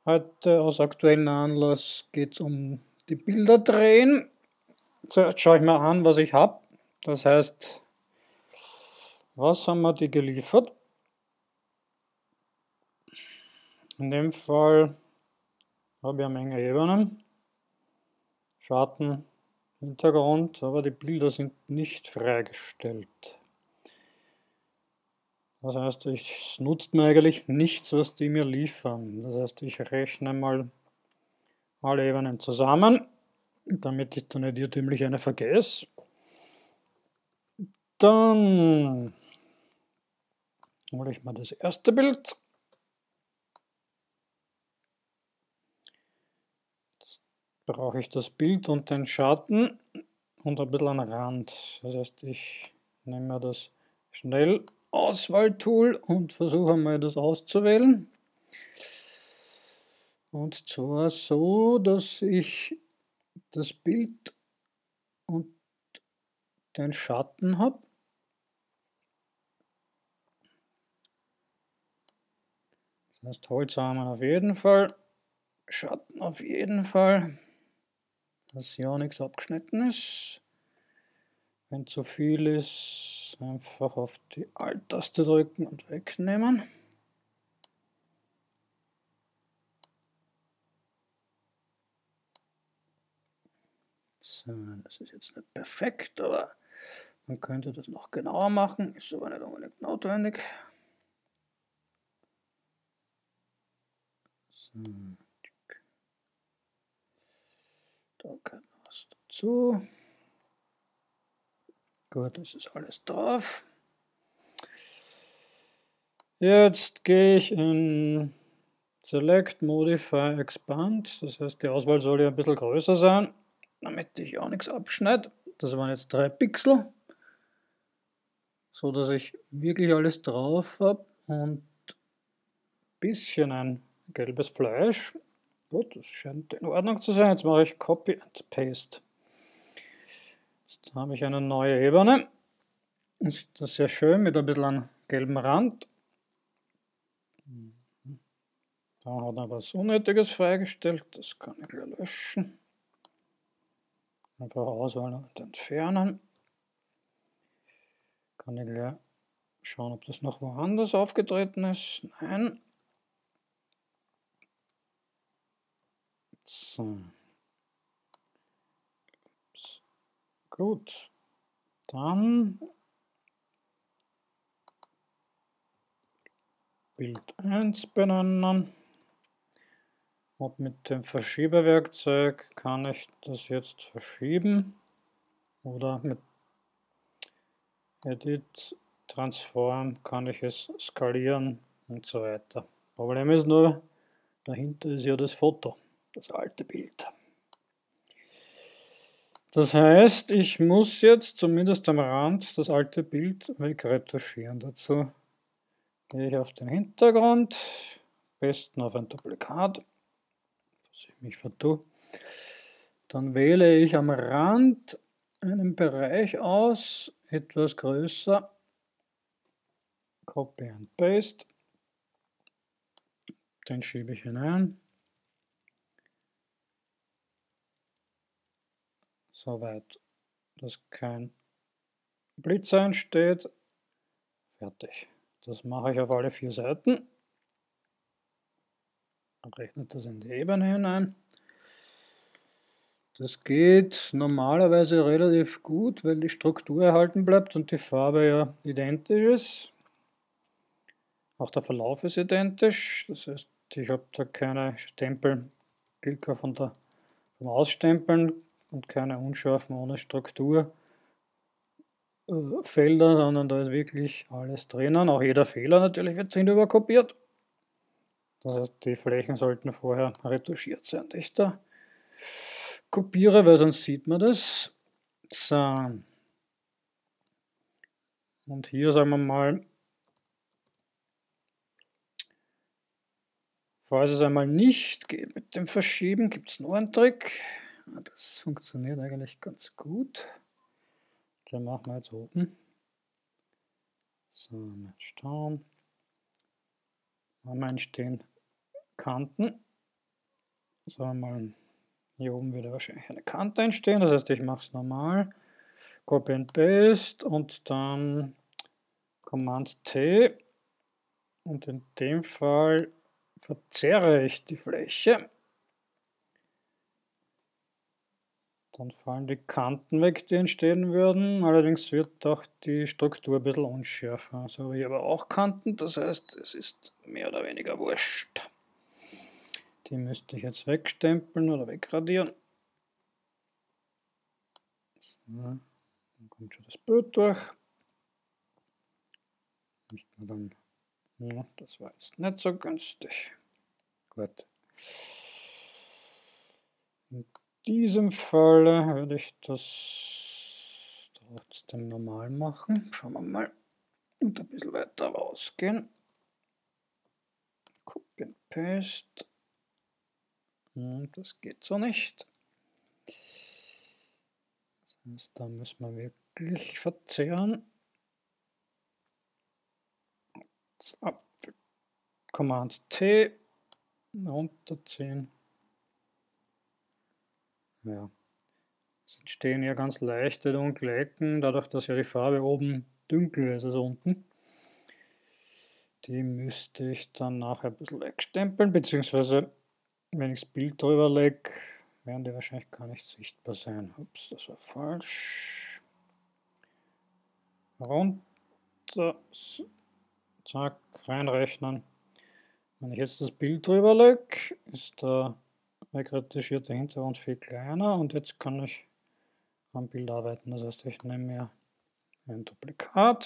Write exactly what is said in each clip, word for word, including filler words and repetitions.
Heute aus aktuellem Anlass geht es um die Bilder drehen. Zuerst schaue ich mal an, was ich habe. Das heißt, was haben wir die geliefert? In dem Fall habe ich eine Menge Ebenen, Schatten, Hintergrund, aber die Bilder sind nicht freigestellt. Das heißt, es nutzt mir eigentlich nichts, was die mir liefern. Das heißt, ich rechne mal alle Ebenen zusammen, damit ich dann nicht irrtümlich eine vergesse. Dann hole ich mal das erste Bild. Jetzt brauche ich das Bild und den Schatten und ein bisschen einen Rand. Das heißt, ich nehme das Schnellauswahltool und versuche mal das auszuwählen. Und zwar so, dass ich das Bild und den Schatten habe. Das heißt, Holzrahmen auf jeden Fall, Schatten auf jeden Fall, dass ja nichts abgeschnitten ist. Wenn zu viel ist, einfach auf die Alt-Taste drücken und wegnehmen. So, das ist jetzt nicht perfekt, aber man könnte das noch genauer machen, ist aber nicht unbedingt notwendig. So. Da kommt was dazu. Gut, das ist alles drauf. Jetzt gehe ich in Select, Modify, Expand. Das heißt, die Auswahl soll ja ein bisschen größer sein, damit ich auch nichts abschneide. Das waren jetzt drei Pixel, so dass ich wirklich alles drauf habe und ein bisschen ein gelbes Fleisch. Gut, das scheint in Ordnung zu sein. Jetzt mache ich Copy and Paste. Jetzt habe ich eine neue Ebene. Das ist sehr schön mit ein bisschen einem gelben Rand. Da hat er was Unnötiges freigestellt. Das kann ich gleich löschen. Einfach auswählen und entfernen. Kann ich gleich schauen, ob das noch woanders aufgetreten ist. Nein. So. Ups. Gut. Dann Bild eins benennen. Und mit dem Verschiebewerkzeug kann ich das jetzt verschieben. Oder mit Edit, Transform kann ich es skalieren und so weiter. Problem ist nur, dahinter ist ja das Foto, das alte Bild. Das heißt, ich muss jetzt zumindest am Rand das alte Bild wegretuschieren. Dazu gehe ich auf den Hintergrund, am besten auf ein Duplikat, dass ich mich vertue. Dann wähle ich am Rand einen Bereich aus, etwas größer, Copy and Paste, den schiebe ich hinein. Soweit, dass kein Blitz entsteht. Fertig. Das mache ich auf alle vier Seiten. Rechnet das in die Ebene hinein. Das geht normalerweise relativ gut, weil die Struktur erhalten bleibt und die Farbe ja identisch ist. Auch der Verlauf ist identisch. Das heißt, ich habe da keine Stempelklicker von der, vom Ausstempeln und keine unscharfen ohne Struktur Felder, sondern da ist wirklich alles drinnen. Auch jeder Fehler natürlich wird hinüber kopiert. Das heißt, die Flächen sollten vorher retuschiert sein, die ich da kopiere, weil sonst sieht man das. So. Und hier sagen wir mal, falls es einmal nicht geht mit dem Verschieben, gibt es nur einen Trick. Das funktioniert eigentlich ganz gut. Den machen wir jetzt oben. So, jetzt schauen. Haben wir entstehen Kanten. sagen wir mal, hier oben wird wahrscheinlich eine Kante entstehen, das heißt, ich mache es normal, Copy and Paste und dann Command T und in dem Fall verzerre ich die Fläche. Dann fallen die Kanten weg, die entstehen würden, allerdings wird auch die Struktur ein bisschen unschärfer. So habe ich aber auch Kanten, das heißt, es ist mehr oder weniger wurscht. Die müsste ich jetzt wegstempeln oder wegradieren. So, dann kommt schon das Bild durch. Müsste man dann, ja, das war jetzt nicht so günstig. Gut. In diesem Fall würde ich das trotzdem normal machen. Schauen wir mal. Und ein bisschen weiter rausgehen. Copy and Paste. Und das geht so nicht. Das heißt, da müssen wir wirklich verzehren. Command T runterziehen. Ja, es entstehen ja ganz leichte dunkle Ecken, dadurch, dass ja die Farbe oben dunkler ist als unten. Die müsste ich dann nachher ein bisschen wegstempeln, beziehungsweise wenn ich das Bild drüber lege, werden die wahrscheinlich gar nicht sichtbar sein. Ups, das war falsch. Runter, zack, reinrechnen. Wenn ich jetzt das Bild drüber lege, ist der wegretuschierte Hintergrund viel kleiner und jetzt kann ich am Bild arbeiten. Das heißt, ich nehme mir ein Duplikat.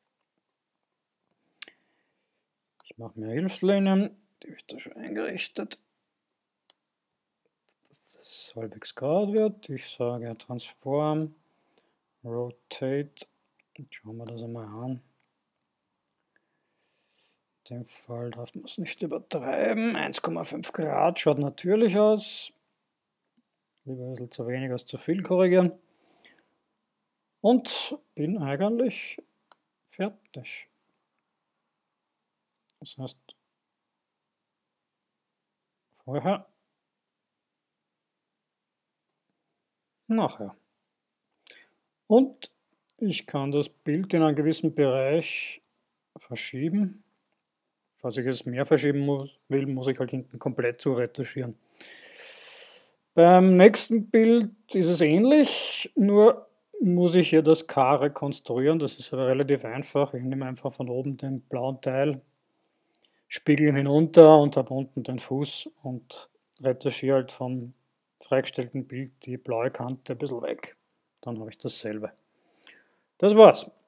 Ich mache mir Hilfslinien, die habe ich da schon eingerichtet, dass das halbwegs gerade wird. Ich sage Transform, Rotate, und schauen wir das einmal an. In dem Fall darf man es nicht übertreiben. eins Komma fünf Grad schaut natürlich aus. Lieber ein bisschen zu wenig als zu viel korrigieren. Und bin eigentlich fertig. Das heißt, vorher, nachher. Und ich kann das Bild in einem gewissen Bereich verschieben. Falls ich es mehr verschieben muss, will, muss ich halt hinten komplett zu retuschieren. Beim nächsten Bild ist es ähnlich, nur muss ich hier das K rekonstruieren. Das ist aber relativ einfach. Ich nehme einfach von oben den blauen Teil, spiegel ihn hinunter und habe unten den Fuß und retuschiere halt vom freigestellten Bild die blaue Kante ein bisschen weg. Dann habe ich dasselbe. Das war's.